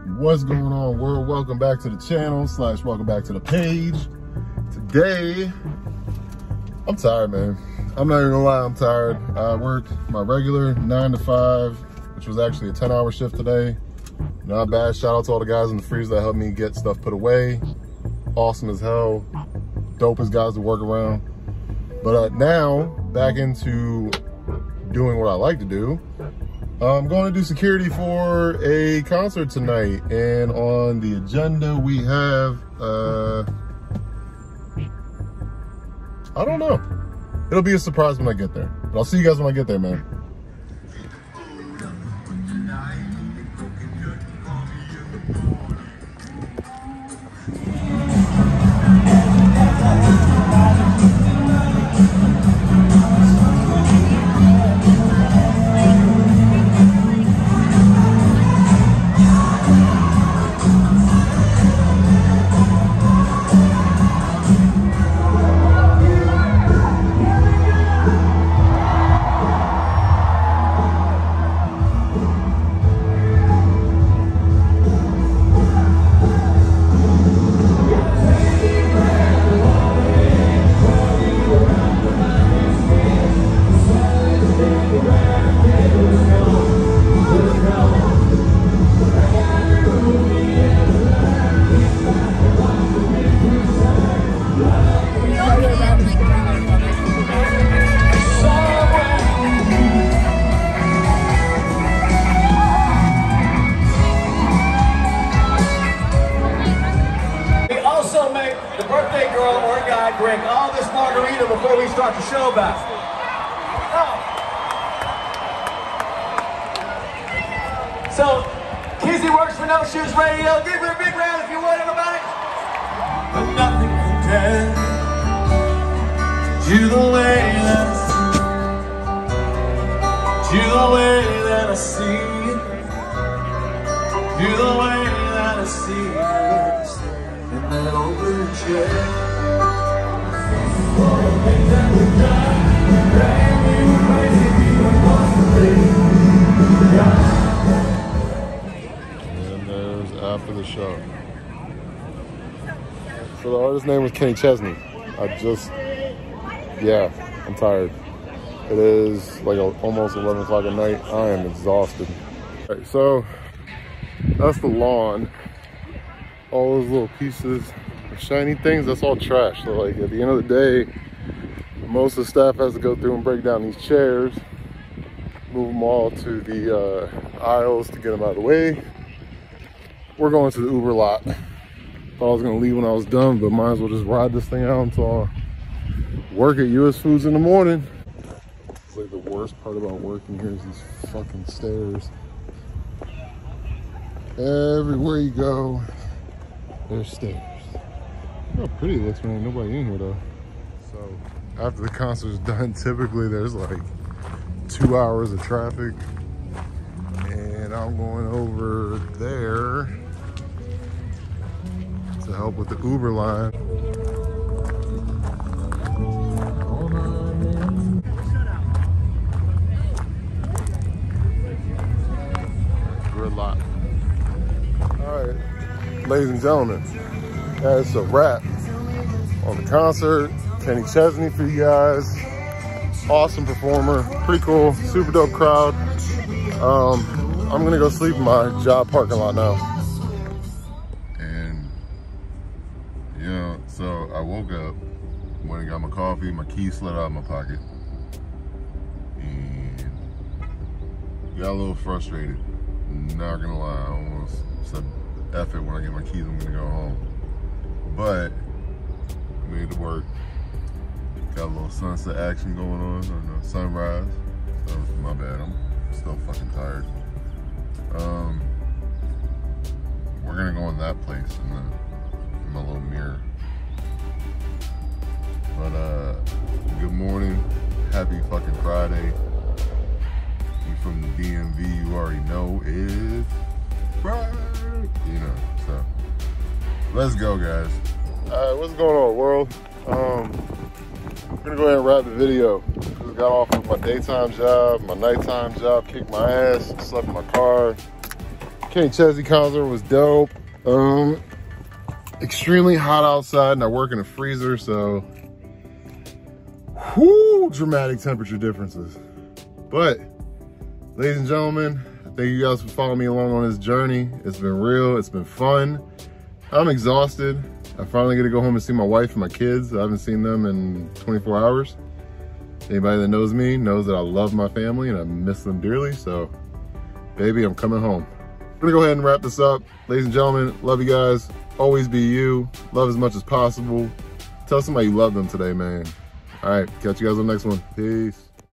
What's going on, world? Welcome back to the channel / welcome back to the page. Today, I'm tired, man. I'm not even gonna lie, I'm tired. I worked my regular 9 to 5, which was actually a 10-hour shift today. Not bad. Shout out to all the guys in the freezer that helped me get stuff put away. Awesome as hell. Dopest guys to work around. But now, back into doing what I like to do. I'm going to do security for a concert tonight, and on the agenda we have, I don't know. It'll be a surprise when I get there, but I'll see you guys when I get there, man. Drink all this margarita before we start the show back. Oh. So, Kizzy works for No Shoes Radio. Give her a big round if you would, everybody. But nothing compares to the way that I see it, to the way that I see it in that open chair. And there's after the show. So the artist's name was Kenny Chesney. I'm tired. It is like almost 11 o'clock at night. I am exhausted. All right, so that's the lawn. All those little pieces, shiny things, that's all trash. So like at the end of the day, most of the staff has to go through and break down these chairs, move them all to the aisles to get them out of the way. We're going to the Uber lot. Thought I was gonna leave when I was done, but might as well just ride this thing out until I work at US Foods in the morning. It's like the worst part about working here is these fucking stairs. Everywhere you go, there's stairs. Look how pretty it looks when ain't nobody in here though. So after the concert's done, typically there's like 2 hours of traffic, and I'm going over there to help with the Uber line. Gridlock. All right, ladies and gentlemen, that's a wrap on the concert. Kenny Chesney for you guys. Awesome performer, pretty cool, super dope crowd. I'm gonna go sleep in my job parking lot now. And so I woke up, went and got my coffee, my keys slid out of my pocket, and got a little frustrated. Not gonna lie, I almost said F it when I get my keys, I'm gonna go home. But I made it work. Got a little sunset action going on, or no, sunrise. So my bad, I'm still fucking tired. We're gonna go in that place in my little mirror. But good morning, happy fucking Friday. You from the DMV, you already know it's Friday, so let's go, guys. All right, what's going on, world? I'm gonna go ahead and wrap the video. Just got off of my daytime job, my nighttime job, kicked my ass, slept in my car. Kenny Chesney concert was dope. Extremely hot outside, and I work in a freezer, so whoo, dramatic temperature differences. But ladies and gentlemen, thank you guys for following me along on this journey. It's been real, it's been fun. I'm exhausted. I finally get to go home and see my wife and my kids. I haven't seen them in 24 hours. Anybody that knows me knows that I love my family and I miss them dearly. So, baby, I'm coming home. I'm gonna go ahead and wrap this up. Ladies and gentlemen, love you guys. Always be you. Love as much as possible. Tell somebody you love them today, man. All right, catch you guys on the next one. Peace.